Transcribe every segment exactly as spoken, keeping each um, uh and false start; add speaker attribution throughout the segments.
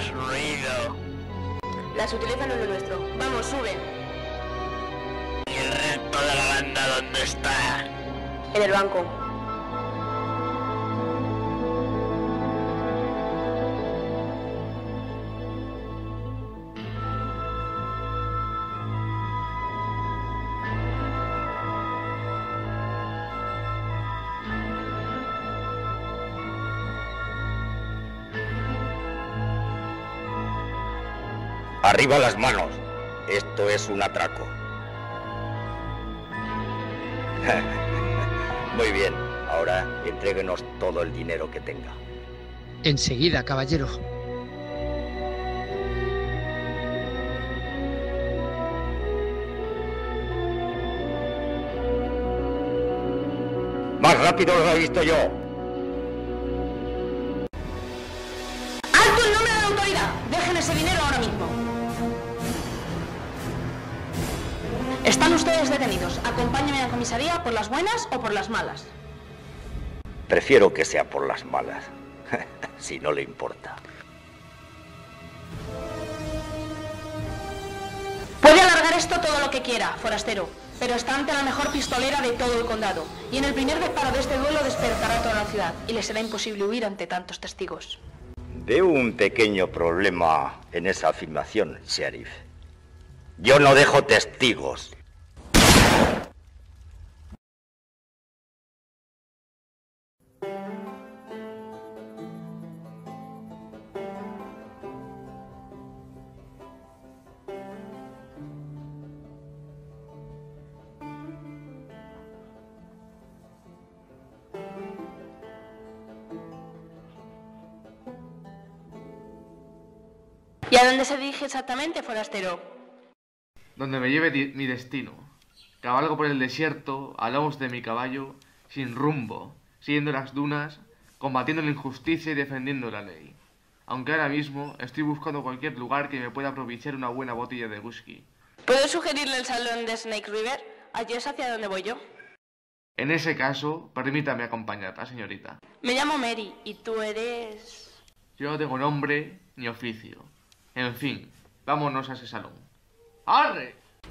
Speaker 1: más ruido.
Speaker 2: Las utilizan en lo nuestro. Vamos, sube.
Speaker 1: ¿Y el resto de la banda dónde está?
Speaker 2: En el banco.
Speaker 3: Arriba las manos. Esto es un atraco. Muy bien. Ahora entréguenos todo el dinero que tenga.
Speaker 4: Enseguida, caballero.
Speaker 3: Más rápido lo he visto yo.
Speaker 2: ¡Alto el nombre de la autoridad! ¡Dejen ese dinero ahora mismo! Están ustedes detenidos. Acompáñenme a la comisaría por las buenas o por las malas.
Speaker 3: Prefiero que sea por las malas, si no le importa.
Speaker 2: Puede alargar esto todo lo que quiera, forastero, pero está ante la mejor pistolera de todo el condado, y en el primer disparo de este duelo despertará toda la ciudad, y le será imposible huir ante tantos testigos.
Speaker 3: Veo un pequeño problema en esa afirmación, sheriff. Yo no dejo testigos.
Speaker 2: ¿Y a dónde se dirige exactamente, forastero?
Speaker 5: Donde me lleve di- mi destino. Cabalgo por el desierto, a lomos de mi caballo, sin rumbo, siguiendo las dunas, combatiendo la injusticia y defendiendo la ley. Aunque ahora mismo estoy buscando cualquier lugar que me pueda propiciar una buena botella de whisky.
Speaker 2: ¿Puedo sugerirle el salón de Snake River? Allí es hacia donde voy yo.
Speaker 5: En ese caso, permítame acompañarla, señorita.
Speaker 2: Me llamo Mary, y tú eres...
Speaker 5: Yo no tengo nombre ni oficio. En fin, vámonos a ese salón. ¡Arre!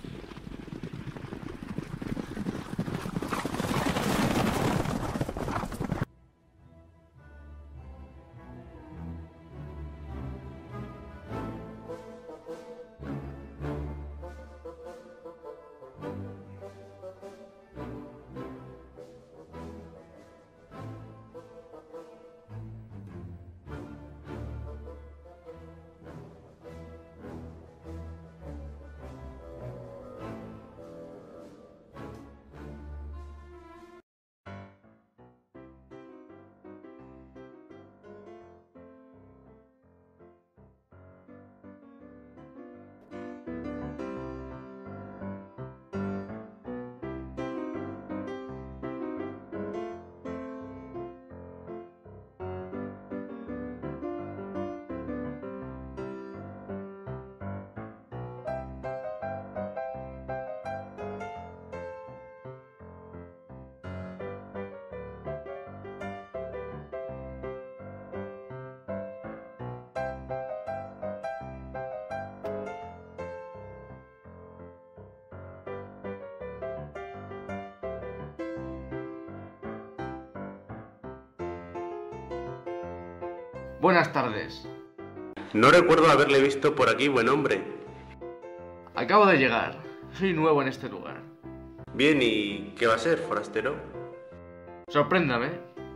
Speaker 5: Buenas tardes.
Speaker 6: No recuerdo haberle visto por aquí, buen hombre.
Speaker 5: Acabo de llegar. Soy nuevo en este lugar.
Speaker 6: Bien, ¿y qué va a ser, forastero?
Speaker 5: Sorpréndame.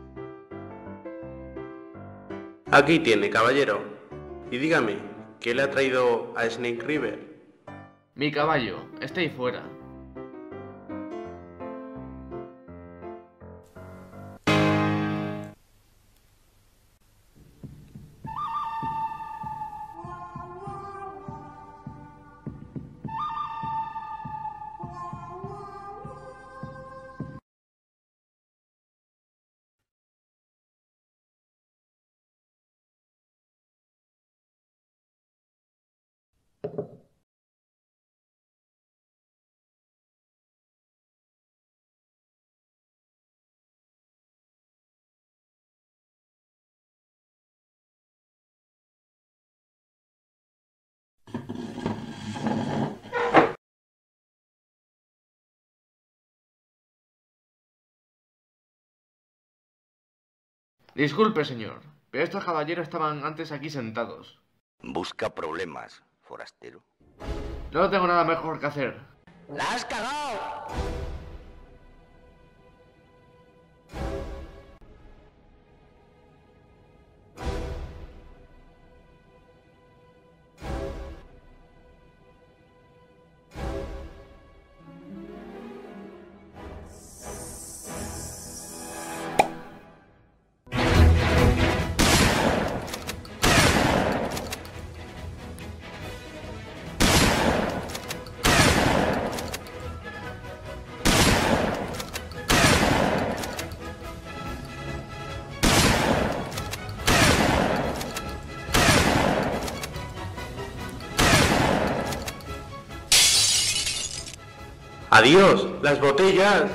Speaker 6: Aquí tiene, caballero. Y dígame, ¿qué le ha traído a Snake River?
Speaker 5: Mi caballo, está ahí fuera. Disculpe, señor, pero estos caballeros estaban antes aquí sentados.
Speaker 3: Busca problemas, forastero.
Speaker 5: No tengo nada mejor que hacer.
Speaker 1: ¡La has cagado!
Speaker 6: ¡Adiós! ¡Las botellas!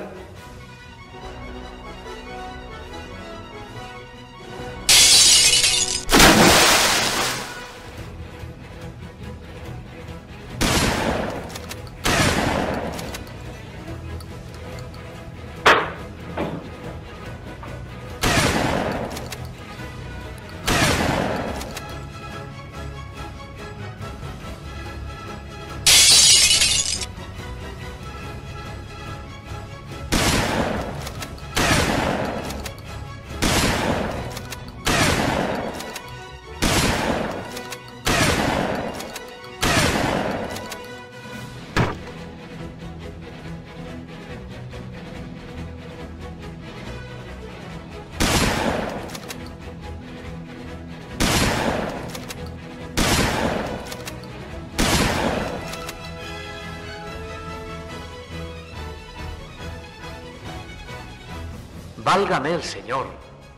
Speaker 7: Válgame el señor.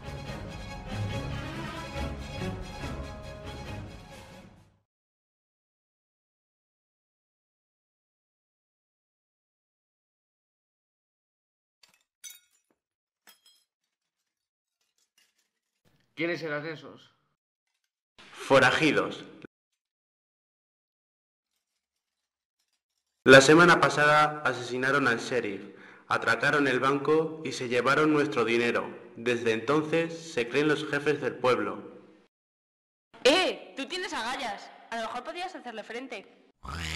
Speaker 5: ¿Quiénes eran esos?
Speaker 6: Forajidos. La semana pasada asesinaron al sheriff, atracaron el banco y se llevaron nuestro dinero. Desde entonces se creen los jefes del pueblo.
Speaker 2: ¡Eh! Tú tienes agallas. A lo mejor podrías hacerle frente.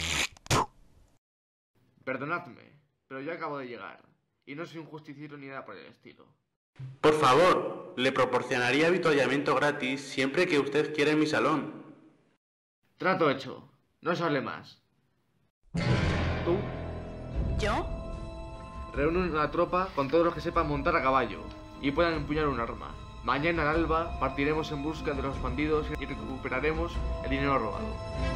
Speaker 5: Perdonadme, pero yo acabo de llegar, y no soy un justiciero ni nada por el estilo.
Speaker 6: Por favor, le proporcionaría avituallamiento gratis siempre que usted quiera en mi salón.
Speaker 5: Trato hecho. No se hable más. ¿Tú?
Speaker 2: ¿Yo?
Speaker 5: Reúne una tropa con todos los que sepan montar a caballo y puedan empuñar un arma. Mañana al alba partiremos en busca de los bandidos y recuperaremos el dinero robado.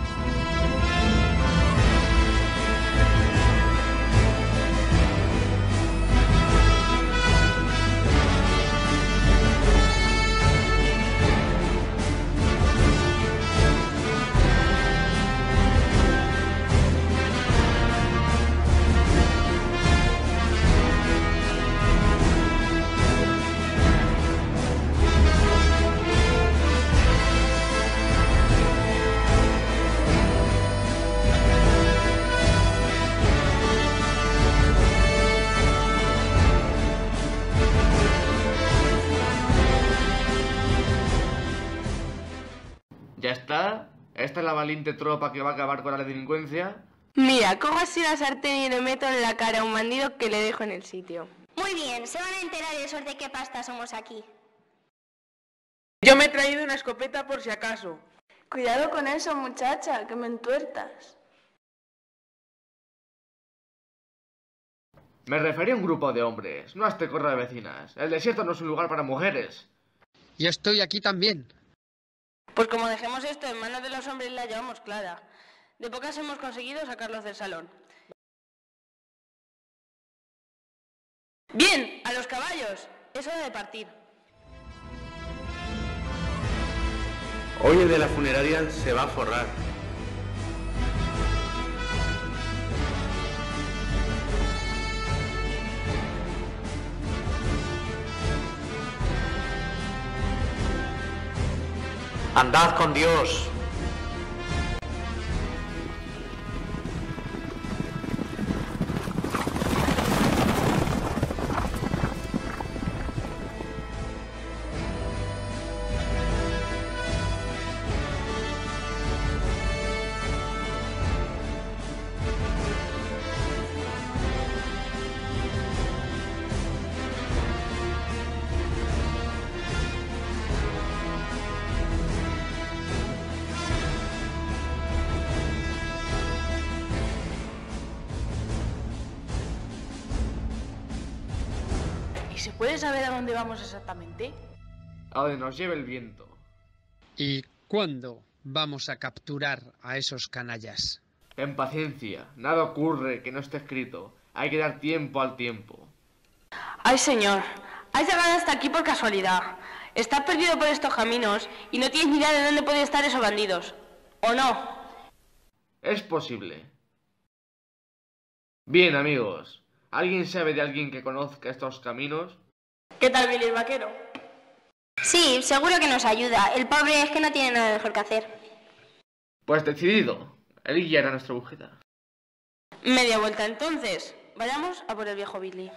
Speaker 5: ¿Ya está? ¿Esta es la valiente tropa que va a acabar con la delincuencia?
Speaker 2: Mira, cojo así la sartén y le meto en la cara a un bandido que le dejo en el sitio.
Speaker 8: Muy bien, se van a enterar esos de qué pasta somos aquí.
Speaker 9: Yo me he traído una escopeta por si acaso.
Speaker 2: Cuidado con eso, muchacha, que me entuertas.
Speaker 5: Me refería a un grupo de hombres, no a este corro de vecinas. El desierto no es un lugar para mujeres.
Speaker 4: Y estoy aquí también.
Speaker 2: Pues como dejemos esto en manos de los hombres la llevamos clara. De pocas hemos conseguido sacarlos del salón. Bien, a los caballos. Es hora de partir.
Speaker 6: Hoy el de la funeraria se va a forrar.
Speaker 7: Andad con Dios.
Speaker 2: se puede saber a dónde vamos exactamente?
Speaker 5: A donde nos lleve el viento.
Speaker 4: ¿Y cuándo vamos a capturar a esos canallas?
Speaker 5: Ten paciencia, nada ocurre que no esté escrito. Hay que dar tiempo al tiempo.
Speaker 2: Ay, señor, has llegado hasta aquí por casualidad. Estás perdido por estos caminos y no tienes ni idea de dónde pueden estar esos bandidos. ¿O no?
Speaker 5: Es posible. Bien, amigos. ¿Alguien sabe de alguien que conozca estos caminos?
Speaker 2: ¿Qué tal, Billy el vaquero?
Speaker 8: Sí, seguro que nos ayuda. El pobre es que no tiene nada mejor que hacer.
Speaker 5: Pues decidido. Él guiará nuestra búsqueda.
Speaker 2: Media vuelta entonces. Vayamos a por el viejo Billy.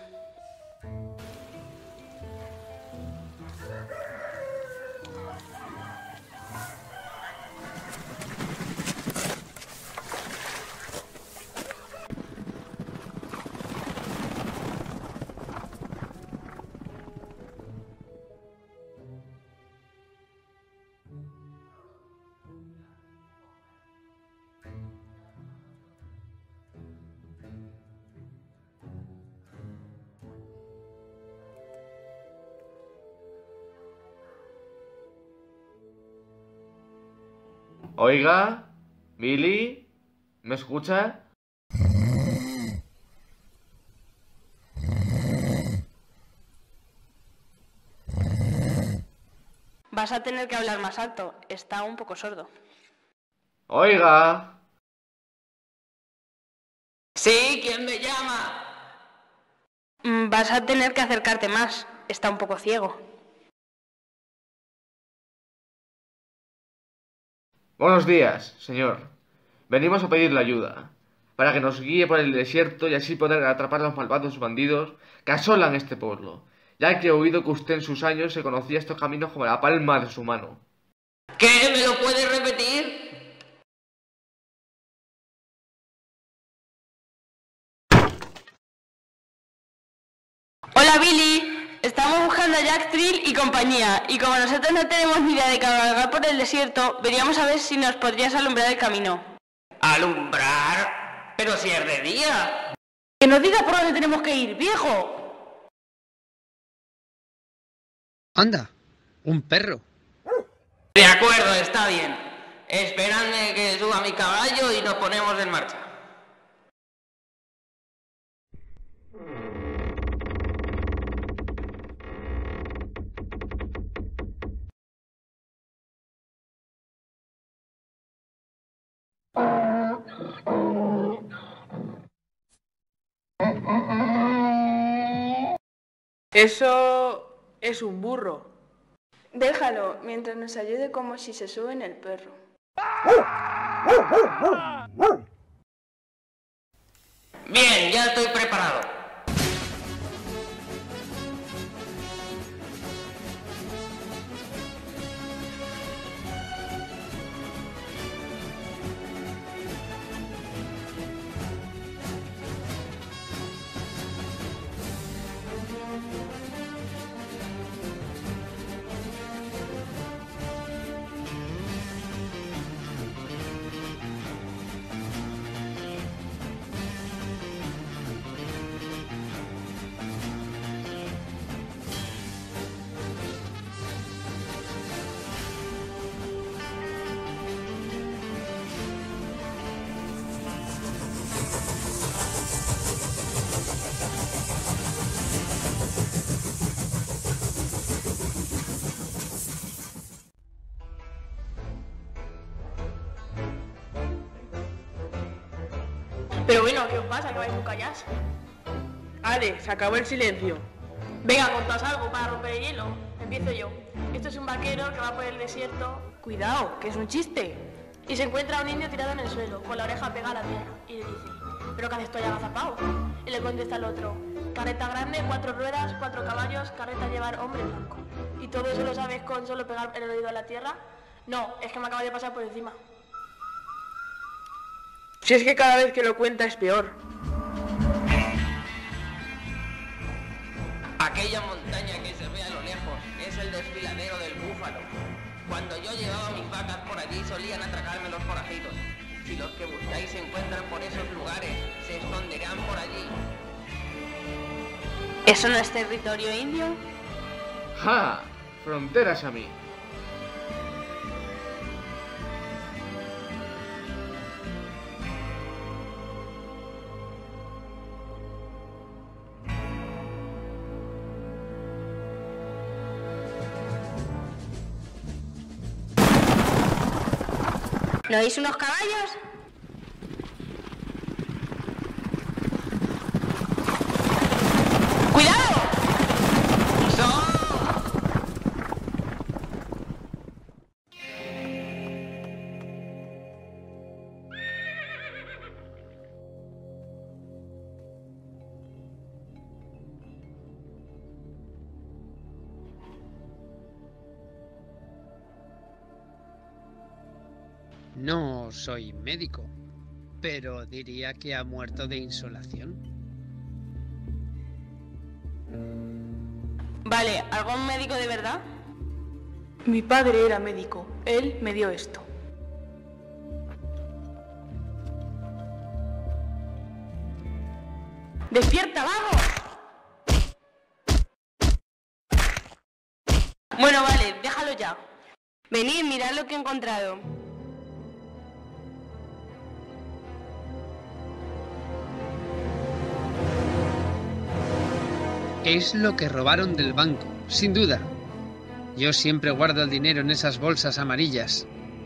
Speaker 5: Oiga, Billy, ¿me escucha?
Speaker 2: Vas a tener que hablar más alto. Está un poco sordo.
Speaker 5: Oiga.
Speaker 9: Sí, ¿quién me llama?
Speaker 2: Mm, Vas a tener que acercarte más. Está un poco ciego.
Speaker 5: Buenos días, señor. Venimos a pedirle ayuda, para que nos guíe por el desierto y así poder atrapar a los malvados bandidos que asolan este pueblo, ya que he oído que usted en sus años se conocía estos caminos como la palma de su mano.
Speaker 9: ¿Qué? ¿Me lo puede repetir?
Speaker 2: Hola, Billy. Estamos buscando a Jack Trill y compañía, y como nosotros no tenemos ni idea de cabalgar por el desierto, veníamos a ver si nos podrías alumbrar el camino.
Speaker 9: ¿Alumbrar? Pero si es de día.
Speaker 2: ¡Que nos digas por dónde tenemos que ir, viejo!
Speaker 4: Anda, un perro.
Speaker 9: De acuerdo, está bien. Esperadme que suba mi caballo y nos ponemos en marcha. Eso es un burro.
Speaker 2: Déjalo, mientras nos ayude como si se sube en el perro.
Speaker 9: Bien, ya estoy preparado.
Speaker 2: Pero bueno, ¿qué os pasa? ¿Que vais muy callados?
Speaker 9: Ale, se acabó el silencio.
Speaker 2: Venga, contad algo para romper el hielo. Empiezo yo. Esto es un vaquero que va por el desierto. Cuidado, que es un chiste. Y se encuentra a un indio tirado en el suelo, con la oreja pegada a la tierra. Y le dice, ¿pero qué haces tú allá agazapado? Y le contesta el otro, carreta grande, cuatro ruedas, cuatro caballos, carreta llevar hombre blanco. ¿Y todo eso lo sabes con solo pegar el oído a la tierra? No, es que me acaba de pasar por encima.
Speaker 9: Si es que cada vez que lo cuenta es peor.
Speaker 1: Aquella montaña que se ve a lo lejos es el desfiladero del búfalo. Cuando yo llevaba mis vacas por allí solían atracarme los forajidos. Si los que buscáis se encuentran por esos lugares, se esconderán por allí.
Speaker 2: ¿Eso no es territorio indio?
Speaker 5: ¡Ja! Fronteras a mí.
Speaker 8: ¿No veis unos caballos?
Speaker 2: ¡Cuidado!
Speaker 4: No soy médico, pero diría que ha muerto de insolación.
Speaker 2: Vale, ¿algún médico de verdad? Mi padre era médico. Él me dio esto. ¡Despierta, vamos! Bueno, vale, déjalo ya.
Speaker 8: Venid, mirad lo que he encontrado.
Speaker 4: Es lo que robaron del banco, sin duda. Yo siempre guardo el dinero en esas bolsas amarillas.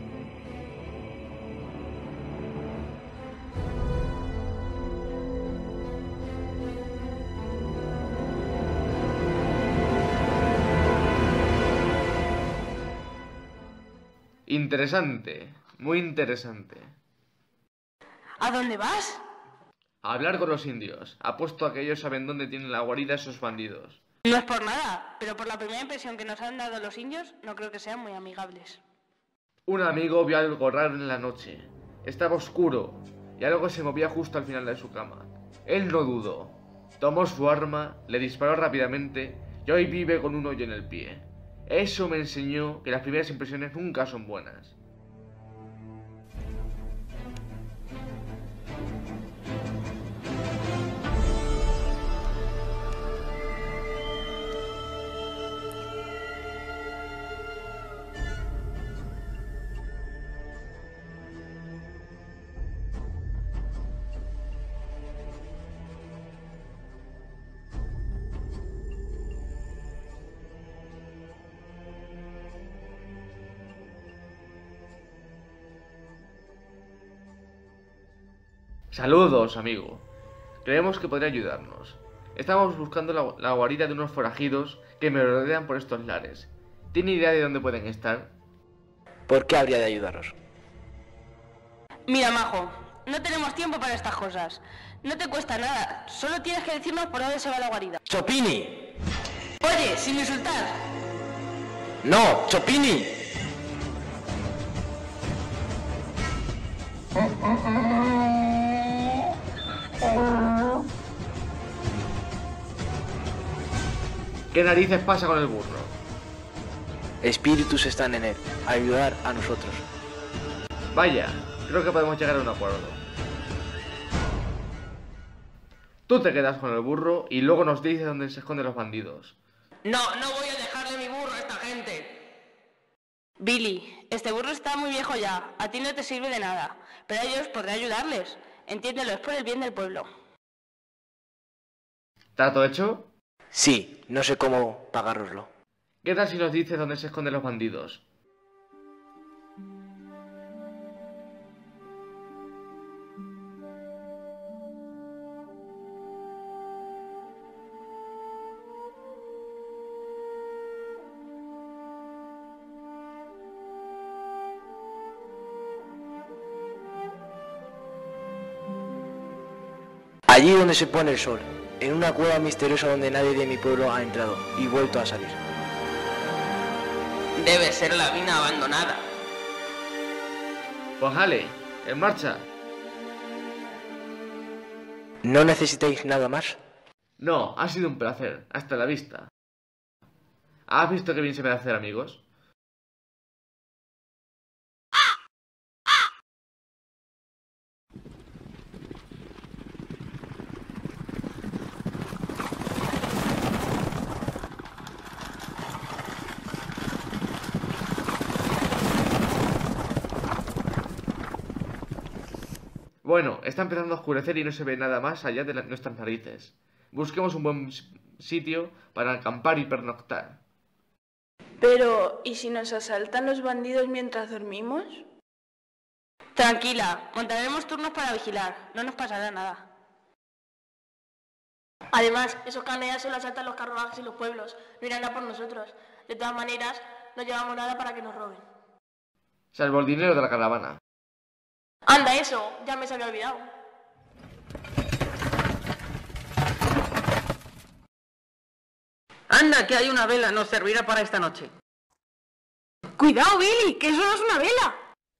Speaker 5: Interesante, muy interesante.
Speaker 2: ¿A dónde vas?
Speaker 5: A hablar con los indios. Apuesto a que ellos saben dónde tienen la guarida esos bandidos.
Speaker 2: No es por nada, pero por la primera impresión que nos han dado los indios, no creo que sean muy amigables.
Speaker 5: Un amigo vio algo raro en la noche. Estaba oscuro y algo se movía justo al final de su cama. Él no dudó. Tomó su arma, le disparó rápidamente y hoy vive con un hoyo en el pie. Eso me enseñó que las primeras impresiones nunca son buenas. Saludos, amigo. Creemos que podría ayudarnos. Estamos buscando la, la guarida de unos forajidos que me rodean por estos lares. ¿Tiene idea de dónde pueden estar?
Speaker 10: ¿Por qué habría de ayudaros?
Speaker 2: Mira, majo, no tenemos tiempo para estas cosas. No te cuesta nada, solo tienes que decirnos por dónde se va la guarida.
Speaker 10: ¡Chopini!
Speaker 2: Oye, sin insultar.
Speaker 10: ¡No! ¡Chopini!
Speaker 5: ¿Qué narices pasa con el burro?
Speaker 10: Espíritus están en él. Ayudar a nosotros.
Speaker 5: Vaya, creo que podemos llegar a un acuerdo. Tú te quedas con el burro y luego nos dices dónde se esconden los bandidos.
Speaker 1: No, no voy a dejarle mi burro a esta gente.
Speaker 2: Billy, este burro está muy viejo ya. A ti no te sirve de nada. Pero a ellos podré ayudarles. Entiéndelo, es por el bien del pueblo.
Speaker 5: ¿Trato hecho?
Speaker 10: Sí, no sé cómo pagároslo.
Speaker 5: ¿Qué tal si nos dices dónde se esconden los bandidos?
Speaker 10: Allí donde se pone el sol, en una cueva misteriosa donde nadie de mi pueblo ha entrado y vuelto a salir.
Speaker 1: Debe ser la mina abandonada.
Speaker 5: Pues dale, en marcha.
Speaker 10: ¿No necesitáis nada más?
Speaker 5: No, ha sido un placer. Hasta la vista. ¿Has visto qué bien se me da hacer amigos? Bueno, está empezando a oscurecer y no se ve nada más allá de la- nuestras narices. Busquemos un buen sitio para acampar y pernoctar.
Speaker 2: Pero, ¿y si nos asaltan los bandidos mientras dormimos?
Speaker 8: Tranquila, montaremos turnos para vigilar. No nos pasará nada.
Speaker 2: Además, esos canallas solo asaltan los carruajes y los pueblos. No irán a por nosotros. De todas maneras, no llevamos nada para que nos roben.
Speaker 5: Salvo el dinero de la caravana.
Speaker 2: Anda, eso, ya me se había olvidado.
Speaker 9: Anda, que hay una vela, nos servirá para esta noche.
Speaker 2: ¡Cuidado, Billy! ¡Que eso no es una vela!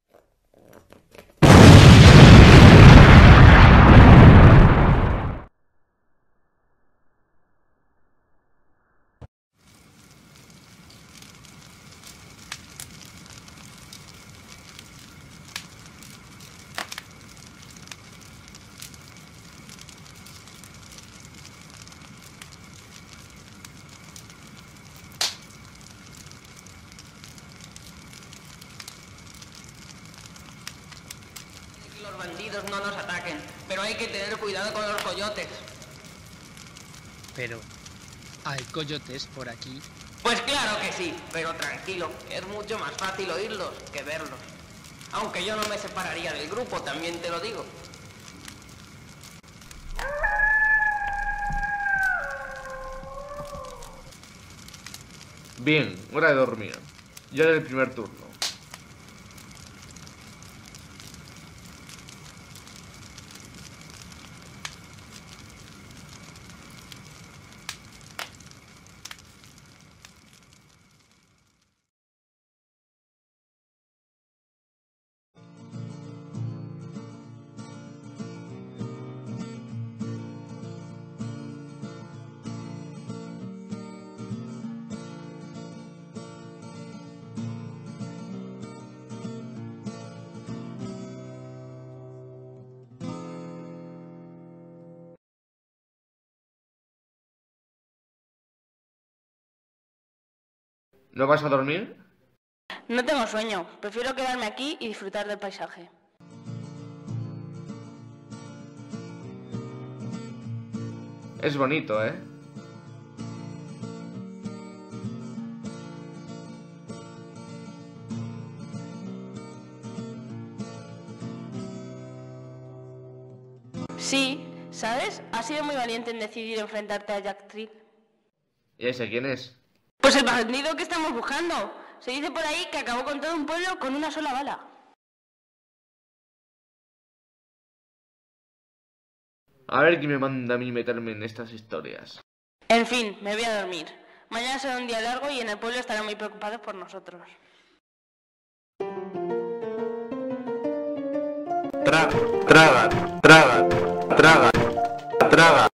Speaker 1: Los bandidos no nos ataquen, pero hay que tener cuidado con los coyotes.
Speaker 4: Pero, ¿hay coyotes por aquí?
Speaker 1: Pues claro que sí, pero tranquilo, es mucho más fácil oírlos que verlos. Aunque yo no me separaría del grupo, también te lo digo.
Speaker 5: Bien, hora de dormir. Ya era el primer turno. ¿No vas a dormir?
Speaker 8: No tengo sueño. Prefiero quedarme aquí y disfrutar del paisaje.
Speaker 5: Es bonito, ¿eh?
Speaker 8: Sí, ¿sabes? Has sido muy valiente en decidir enfrentarte a Jack Trill.
Speaker 5: ¿Y ese quién es?
Speaker 8: Pues el bandido que estamos buscando. Se dice por ahí que acabó con todo un pueblo con una sola bala.
Speaker 5: A ver quién me manda a mí meterme en estas historias.
Speaker 8: En fin, me voy a dormir. Mañana será un día largo y en el pueblo estarán muy preocupados por nosotros.
Speaker 6: Traga, traga, traga, traga, traga.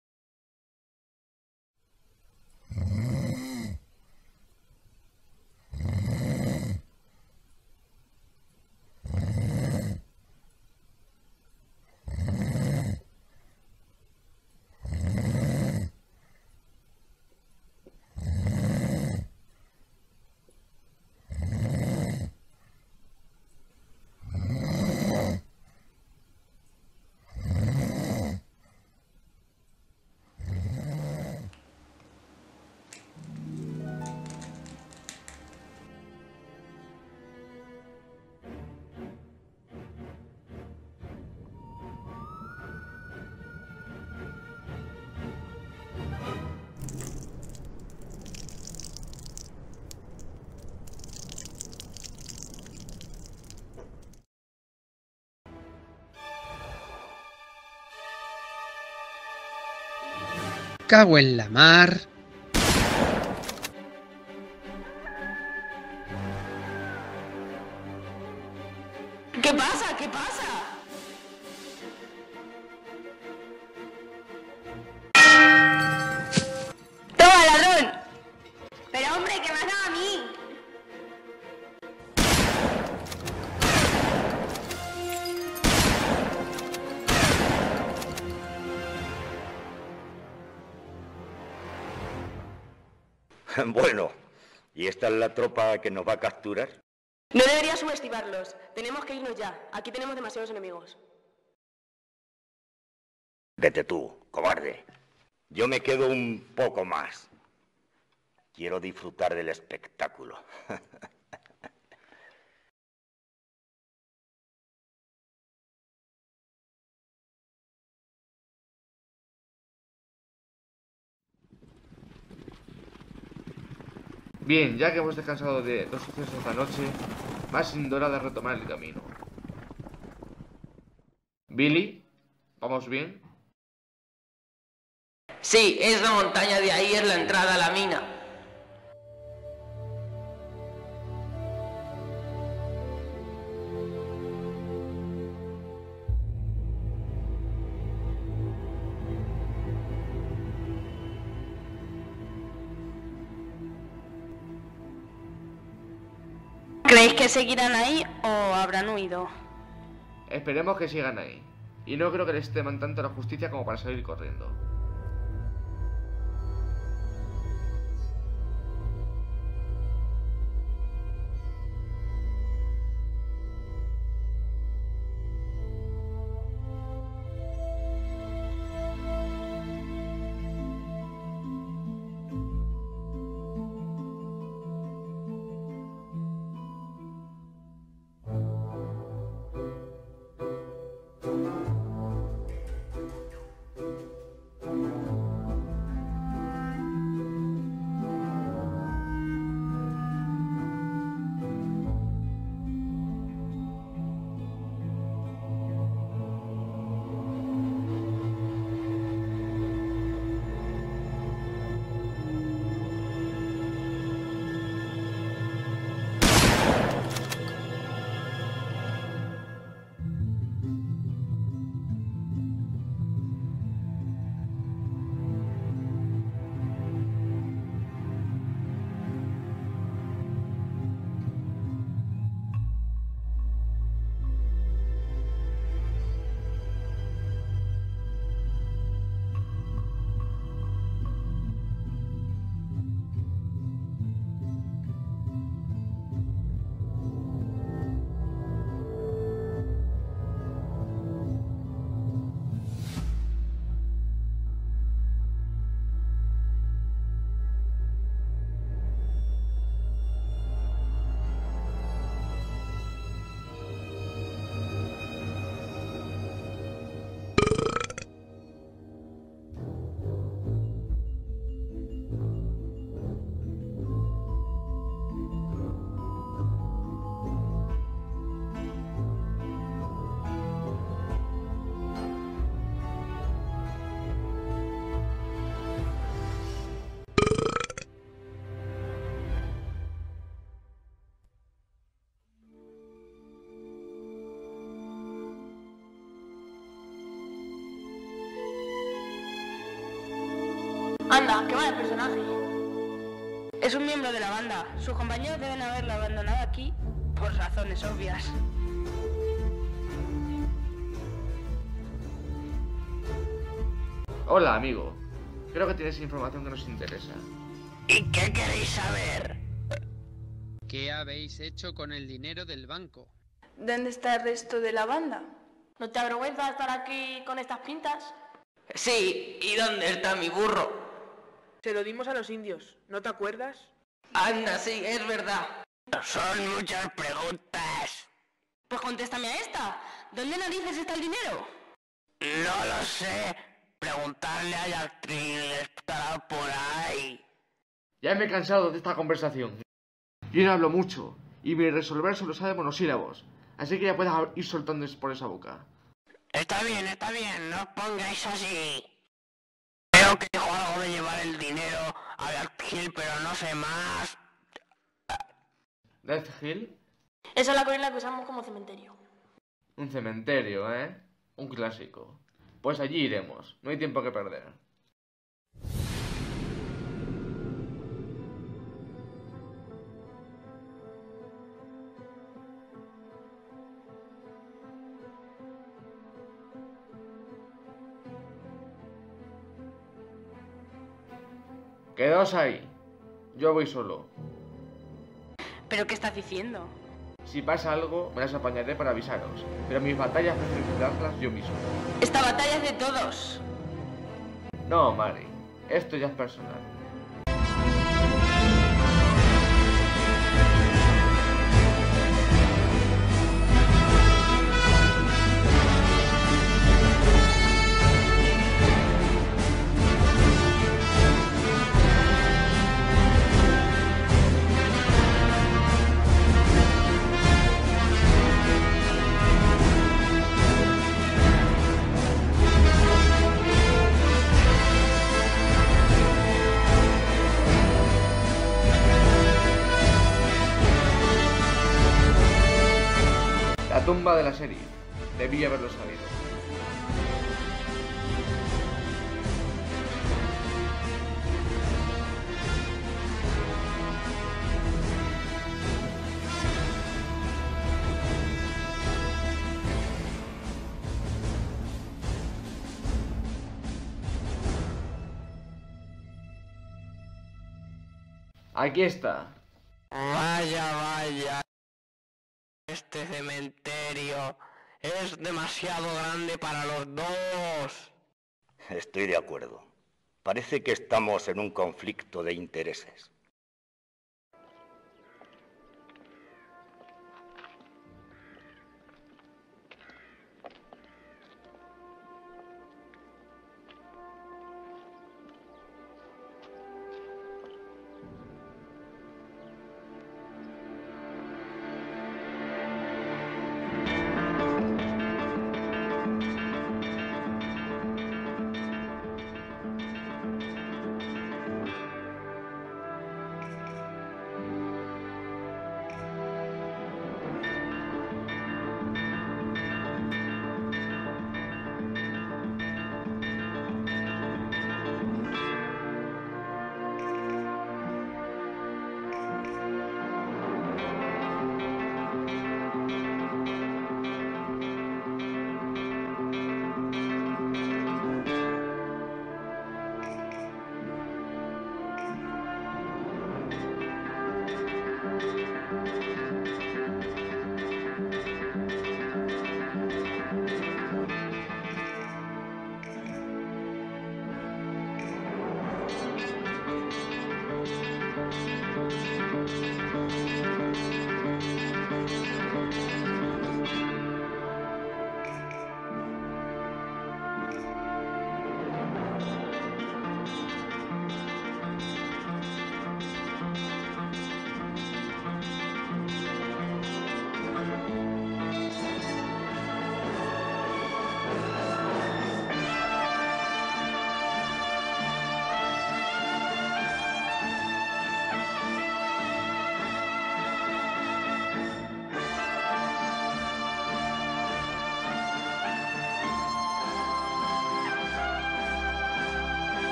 Speaker 4: Cago en la mar.
Speaker 8: ¿Qué pasa? ¿Qué pasa? ¡Toma, ladrón! Pero hombre, ¿qué me has dado a mí?
Speaker 3: Bueno, ¿y esta es la tropa que nos va a capturar?
Speaker 2: No debería subestimarlos. Tenemos que irnos ya. Aquí tenemos demasiados enemigos.
Speaker 3: Vete tú, cobarde. Yo me quedo un poco más. Quiero disfrutar del espectáculo.
Speaker 5: Bien, ya que hemos descansado de dos sucesos esta noche, va siendo hora de retomar el camino. Billy, ¿vamos bien?
Speaker 1: Sí, esa montaña de ahí es la entrada a la mina.
Speaker 8: ¿Creéis que seguirán ahí o habrán huido?
Speaker 5: Esperemos que sigan ahí. Y no creo que les teman tanto la justicia como para salir corriendo.
Speaker 2: Anda, qué mal personaje.
Speaker 8: Es un miembro de la banda. Sus compañeros deben haberlo abandonado aquí por razones obvias.
Speaker 5: Hola, amigo. Creo que tienes información que nos interesa.
Speaker 9: ¿Y qué queréis saber?
Speaker 4: ¿Qué habéis hecho con el dinero del banco?
Speaker 2: ¿Dónde está el resto de la banda? ¿No te avergüenza estar aquí con estas pintas?
Speaker 1: Sí, ¿y dónde está mi burro?
Speaker 11: Se lo dimos a los indios, ¿no te acuerdas?
Speaker 1: Anda, sí, es verdad.
Speaker 9: Son muchas preguntas.
Speaker 8: Pues contéstame a esta. ¿Dónde narices está el dinero?
Speaker 9: No lo sé. Preguntarle a Yactrin, estará por ahí.
Speaker 5: Ya me he cansado de esta conversación. Yo no hablo mucho, y mi resolver solo sabe monosílabos, así que ya puedes ir soltando por esa boca.
Speaker 9: Está bien, está bien, no os pongáis así. Creo que dijo algo de llevar el dinero a Death Hill, pero no sé más.
Speaker 5: ¿Death Hill?
Speaker 2: Esa es la colina que usamos como cementerio.
Speaker 5: Un cementerio, ¿eh? Un clásico. Pues allí iremos, no hay tiempo que perder. Quedaos ahí. Yo voy solo.
Speaker 8: ¿Pero qué estás diciendo?
Speaker 5: Si pasa algo, me las apañaré para avisaros, pero mis batallas prefiero darlas yo mismo.
Speaker 8: Esta batalla es de todos.
Speaker 5: No, Mari, esto ya es personal. La tumba de la serie. Debí haberlo sabido. Aquí está.
Speaker 9: Vaya, vaya. Este cementerio es demasiado grande para los dos.
Speaker 3: Estoy de acuerdo. Parece que estamos en un conflicto de intereses.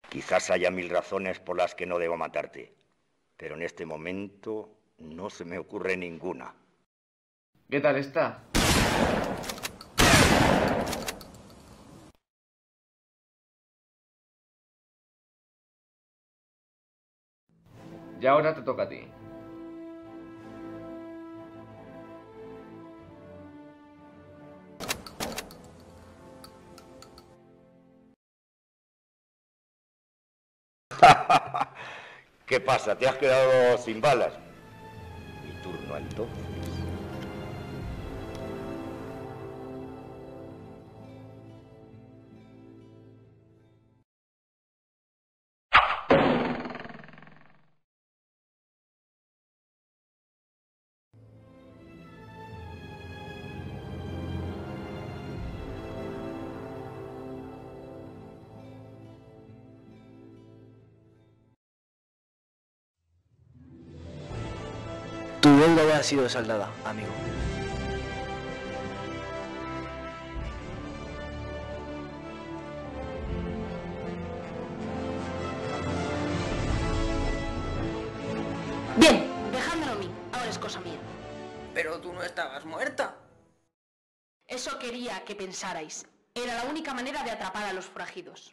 Speaker 3: Quizás haya mil razones por las que no debo matarte, pero en este momento no se me ocurre ninguna.
Speaker 5: ¿Qué tal está? Y ahora te toca a ti.
Speaker 3: ¿Qué pasa? ¿Te has quedado sin balas? Mi turno entonces.
Speaker 10: Tu deuda ha sido saldada, amigo.
Speaker 8: Bien, dejádmelo a mí. Ahora es cosa mía.
Speaker 1: Pero tú no estabas muerta.
Speaker 8: Eso quería que pensarais. Era la única manera de atrapar a los forajidos.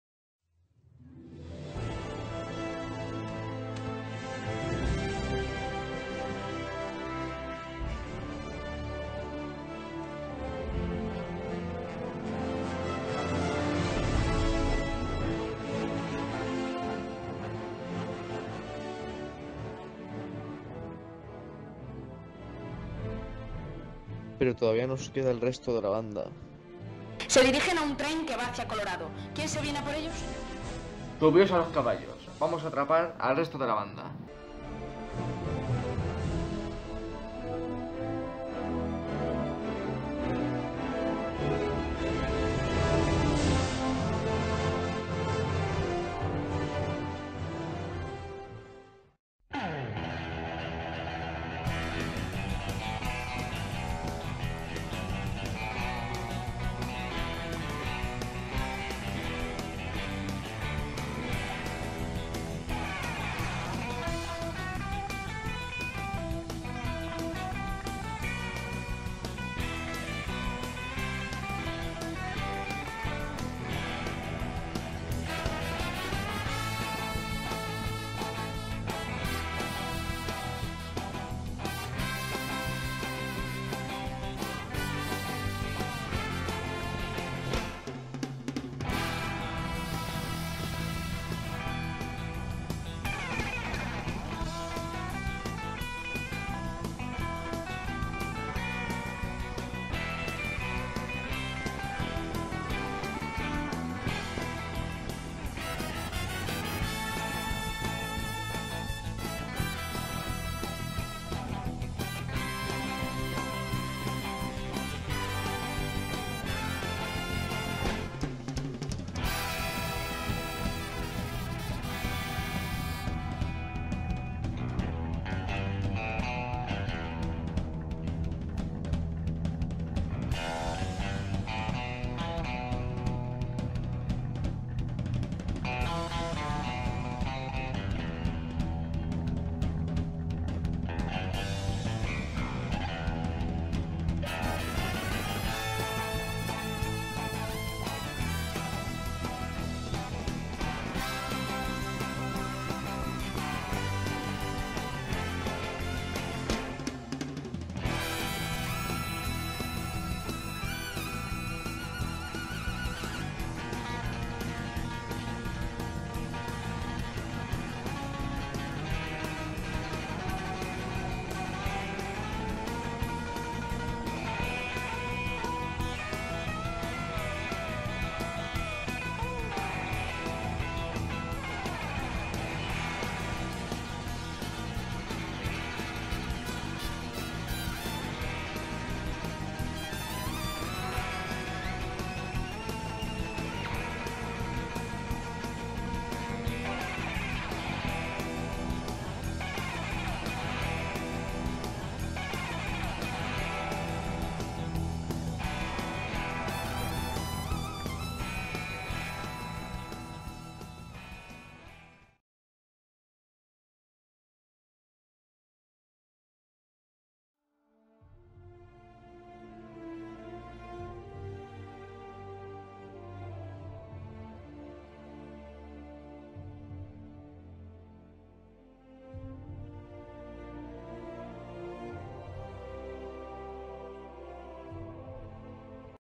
Speaker 12: Pero todavía nos queda el resto de la banda.
Speaker 8: Se dirigen a un tren que va hacia Colorado. ¿Quién se viene a por ellos?
Speaker 5: Subíos a los caballos. Vamos a atrapar al resto de la banda.